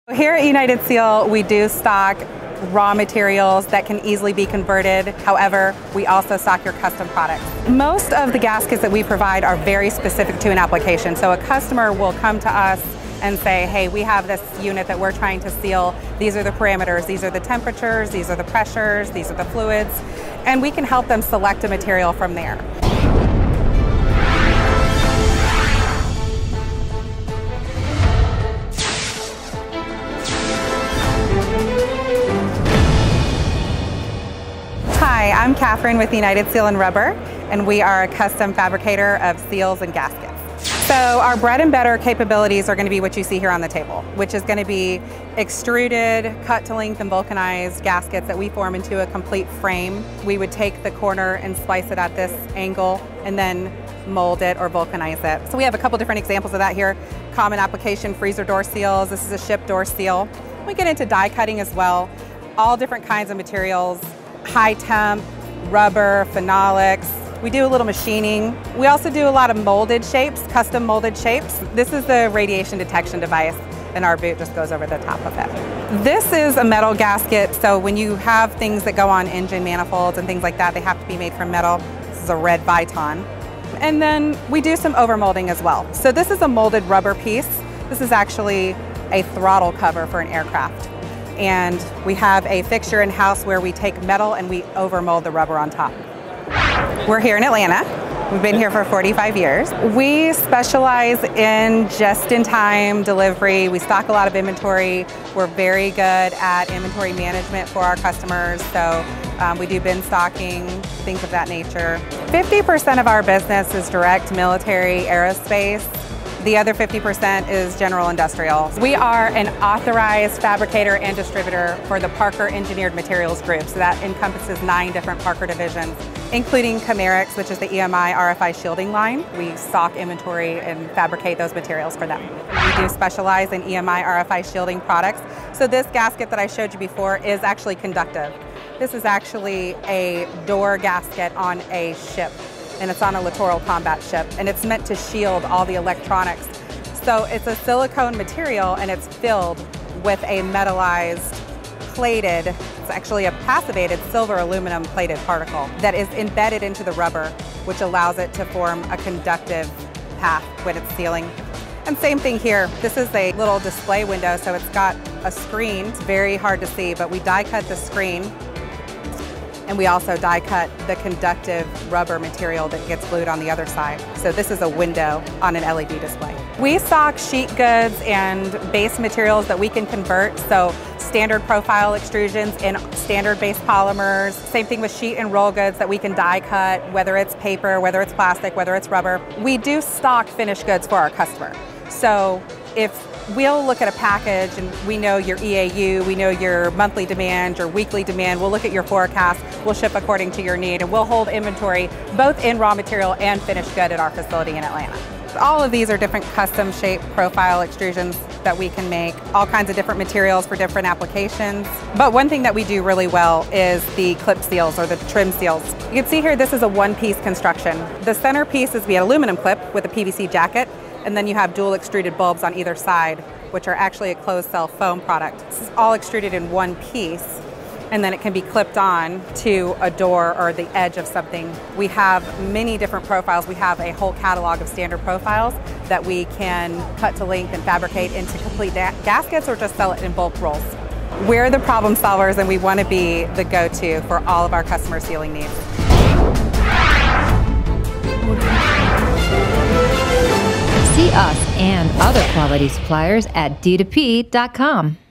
Here at United Seal, we do stock raw materials that can easily be converted. However, we also stock your custom products. Most of the gaskets that we provide are very specific to an application. So a customer will come to us and say, hey, we have this unit that we're trying to seal. These are the parameters, these are the temperatures, these are the pressures, these are the fluids, and we can help them select a material from there. Hi, I'm Catherine with United Seal and Rubber, and we are a custom fabricator of seals and gaskets. So our bread and butter capabilities are going to be what you see here on the table, which is going to be extruded, cut to length and vulcanized gaskets that we form into a complete frame. We would take the corner and slice it at this angle and then mold it or vulcanize it. So we have a couple different examples of that here. Common application, freezer door seals. This is a ship door seal. We get into die cutting as well. All different kinds of materials. High temp, rubber, phenolics. We do a little machining. We also do a lot of molded shapes, custom molded shapes. This is the radiation detection device, and our boot just goes over the top of it. This is a metal gasket, so when you have things that go on engine manifolds and things like that, they have to be made from metal. This is a red Viton. And then we do some overmolding as well. So this is a molded rubber piece. This is actually a throttle cover for an aircraft. And we have a fixture in-house where we take metal and we overmold the rubber on top. We're here in Atlanta. We've been here for 45 years. We specialize in just-in-time delivery. We stock a lot of inventory. We're very good at inventory management for our customers. So we do bin stocking, things of that nature. 50% of our business is direct military aerospace. The other 50% is general industrial. We are an authorized fabricator and distributor for the Parker Engineered Materials Group. So that encompasses 9 different Parker divisions, including Chimerix, which is the EMI RFI shielding line. We stock inventory and fabricate those materials for them. We do specialize in EMI RFI shielding products. So this gasket that I showed you before is actually conductive. This is actually a door gasket on a ship, and it's on a littoral combat ship, and it's meant to shield all the electronics. So it's a silicone material, and it's filled with a metallized, plated, it's actually a passivated silver aluminum plated particle that is embedded into the rubber, which allows it to form a conductive path when it's sealing. And same thing here. This is a little display window, so it's got a screen. It's very hard to see, but we die cut the screen, and we also die cut the conductive rubber material that gets glued on the other side. So this is a window on an LED display. We stock sheet goods and base materials that we can convert, so standard profile extrusions in standard base polymers. Same thing with sheet and roll goods that we can die cut, whether it's paper, whether it's plastic, whether it's rubber. We do stock finished goods for our customer. So if we'll look at a package and we know your EAU, we know your monthly demand, your weekly demand, we'll look at your forecast, we'll ship according to your need, and we'll hold inventory both in raw material and finished good at our facility in Atlanta. All of these are different custom shape profile extrusions that we can make, all kinds of different materials for different applications. But one thing that we do really well is the clip seals or the trim seals. You can see here this is a one-piece construction. The center piece is the aluminum clip with a PVC jacket, and then you have dual extruded bulbs on either side, which are actually a closed cell foam product. This is all extruded in one piece, and then it can be clipped on to a door or the edge of something. We have many different profiles. We have a whole catalog of standard profiles that we can cut to length and fabricate into complete gaskets or just sell it in bulk rolls. We're the problem solvers, and we want to be the go-to for all of our customer sealing needs. See us and other quality suppliers at d2p.com.